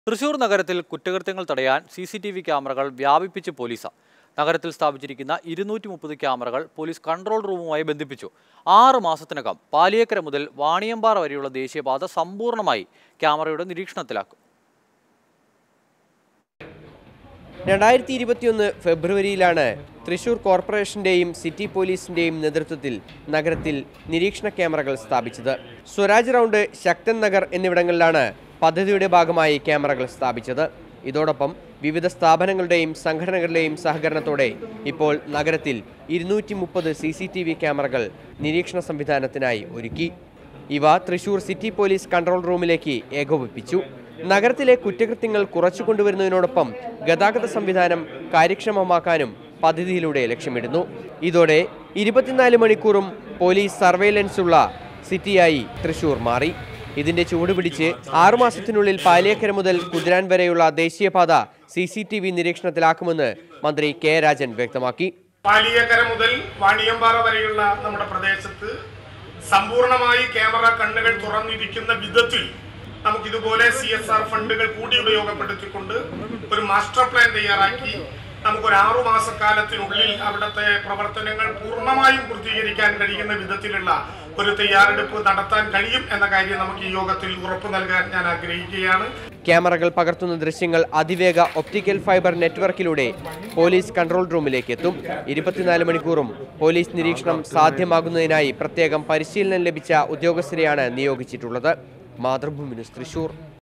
തൃശൂർ നഗരത്തിൽ കുറ്റകൃത്യങ്ങൾ തടയാൻ CCTV ക്യാമറകൾ വ്യാപിപ്പിച്ച് പോലീസ്. നഗരത്തിൽ സ്ഥാപിച്ചിരിക്കുന്ന 230 ക്യാമറകൾ പോലീസ് കൺട്രോൾ റൂമുമായി ബന്ധിപ്പിച്ചു. 6 മാസത്തിനകം പാലിയേക്കര മുതൽ വാണിയമ്പാറ വരെയുള്ള ദേശീയപാത സമ്പൂർണ്ണമായി ക്യാമറയുടെ നിരീക്ഷണത്തിലാക്കും. 2021 ഫെബ്രുവരിയിലാണ് തൃശൂർ കോർപ്പറേഷന്റെയും സിറ്റി പോലീസിന്റെയും നേതൃത്വത്തിൽ നഗരത്തിൽ നിരീക്ഷണ ക്യാമറകൾ സ്ഥാപിച്ചത്. സ്വരാജ് റൗണ്ട്, ശക്തൻ നഗർ എന്നിവിടങ്ങളിലാണ് പദ്ധതിയുടെ ഭാഗമായി ക്യാമറകൾ സ്ഥാപിച്ചത്. ഇതോടൊപ്പം വിവിധ സ്ഥാപനങ്ങളുടെയും സംഘടനകളുടെയും സഹകരണത്തോടെ ഇപ്പോൾ നഗരത്തിൽ 230 CCTV ക്യാമറകൾ നിരീക്ഷണ സംവിധാനത്തിനായി ഒരുക്കി. ഇവ തൃശൂർ സിറ്റി പോലീസ് കൺട്രോൾ റൂമിലേക്ക് ഏകോപിപ്പിച്ചു. നഗരത്തിലെ കുറ്റകൃത്യങ്ങൾ കുറച്ചുകൊണ്ടുവരുന്നതിനോടൊപ്പം ഗതാഗത സംവിധാനം കാര്യക്ഷമമാക്കാനും പദ്ധതിയിലൂടെ ലക്ഷ്യമിടുന്നു. ഇതോടെ 24 മണിക്കൂറും പോലീസ് സർവൈലൻസുള്ള സിറ്റിയായി തൃശൂർ മാറി. ഇതിന്റെ ചുവടുപിടിച്ച് 6 മാസത്തിനുള്ളിൽ പാലിയേക്കര മുതൽ കുതിരാൻ വരെയുള്ള ദേശീയപാത CCTV നിരീക്ഷണത്തിലാക്കുമെന്ന് മന്ത്രി കെ രാജൻ വ്യക്തമാക്കി. പാലിയേക്കര മുതൽ വാണിയമ്പാറ വരെയുള്ള നമ്മുടെ പ്രദേശത്ത് സമ്പൂർണമായി ക്യാമറ കണ്ണുകൾ തുറന്നിരിക്കുന്ന വിധത്തിൽ നമുക്കിതുപോലെ CSR ഫണ്ടുകൾ കൂടി ഉപയോഗപ്പെടുത്തിക്കൊണ്ട് ഒരു മാസ്റ്റർ പ്ലാൻ തയ്യാറാക്കി നമുക്കൊരു 6 മാസക്കാലത്തിനുള്ളിൽ അവിടുത്തെ പ്രവർത്തനങ്ങൾ പൂർണ്ണമായും പൂർത്തീകരിക്കാൻ കഴിയുന്ന വിധത്തിലുള്ള ഒരു തയ്യാറെടുപ്പ് നടത്താൻ കഴിയും എന്ന കാര്യം നമുക്ക് ഈ യോഗത്തിൽ ഉറപ്പു നൽകാൻ ഞാൻ ആഗ്രഹിക്കുകയാണ്. ക്യാമറകൾ പകർത്തുന്ന ദൃശ്യങ്ങൾ അതിവേഗ ഒപ്റ്റിക്കൽ ഫൈബർ നെറ്റ്വർക്കിലൂടെ പോലീസ് കൺട്രോൾ റൂമിലേക്ക് എത്തും. 24 മണിക്കൂറും പോലീസ് നിരീക്ഷണം സാധ്യമാകുന്നതിനായി പ്രത്യേകം പരിശീലനം ലഭിച്ച ഉദ്യോഗസ്ഥരെയാണ് നിയോഗിച്ചിട്ടുള്ളത്. മാതൃഭൂമി ന്യൂസ്, തൃശൂർ.